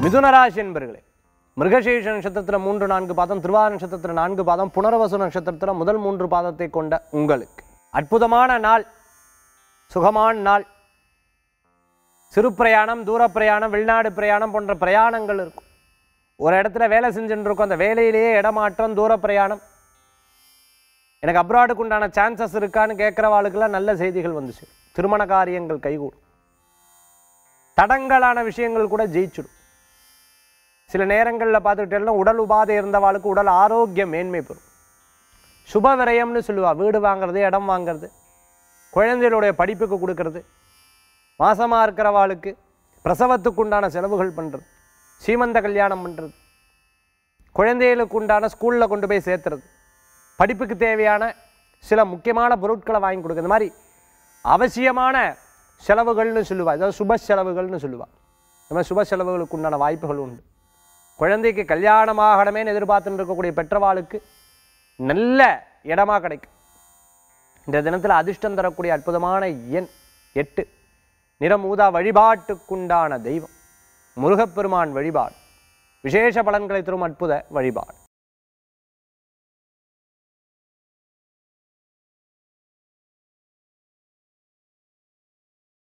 மிதுனராசி என்பர்களே, மிருகசீஷ நட்சத்திரத்தில் 3-4 பாதம், திருவாதிரை நட்சத்திரத்தில் 4 பாதம், புனர்வசு நட்சத்திரத்தில் முதல் 3 பாதத்தை கொண்ட உங்களுக்கு அற்புதமான நாள், சுகமான நாள். சிறு பிரயாணம், தூர பிரயாணம், வெளிநாடு பிரயாணம் போன்ற பிரயாணங்கள் இருக்கும். ஒரு இடத்துல வேலை செஞ்சுட்டு இருக்கும், அந்த வேலையிலேயே இடமாற்றம், தூர பிரயாணம். எனக்கு அப்ராடுக்கு உண்டான சான்சஸ் இருக்கான்னு கேட்குறவாளுக்கெல்லாம் நல்ல செய்திகள் வந்துச்சு. திருமண காரியங்கள் கைகூடும். தடங்கலான விஷயங்கள் கூட ஜெயிச்சிடும். சில நேரங்களில் பார்த்துக்கிட்டேன்னா உடல் உபாதை இருந்தவாளுக்கு உடல் ஆரோக்கியம் மேன்மை பெறும். சுப விரயம்னு சொல்லுவா. வீடு வாங்கிறது, இடம் வாங்கிறது, குழந்தைகளுடைய படிப்புக்கு கொடுக்கறது, மாசமாக இருக்கிறவாளுக்கு பிரசவத்துக்கு உண்டான செலவுகள் பண்ணுறது, சீமந்த கல்யாணம் பண்ணுறது, குழந்தைகளுக்கு உண்டான ஸ்கூலில் கொண்டு போய் சேர்த்துறது, படிப்புக்கு தேவையான சில முக்கியமான பொருட்களை வாங்கி கொடுக்குறது, இந்த மாதிரி அவசியமான செலவுகள்னு சொல்லுவாள். அதாவது சுப செலவுகள்னு சொல்லுவாள். இந்த மாதிரி சுப செலவுகளுக்கு உண்டான வாய்ப்புகள் உண்டு. குழந்தைக்கு கல்யாணமாகணுமேனு எதிர்பார்த்துட்டு இருக்கக்கூடிய பெற்றவாளுக்கு நல்ல இடமா கிடைக்கும். இந்த தினத்தில் அதிர்ஷ்டம் தரக்கூடிய அற்புதமான எண் 8. நிறம் ஊதா. வழிபாட்டுக்குண்டான தெய்வம் முருகப்பெருமான் வழிபாடு. விசேஷ பலன்களை தரும் அற்புத வழிபாடு.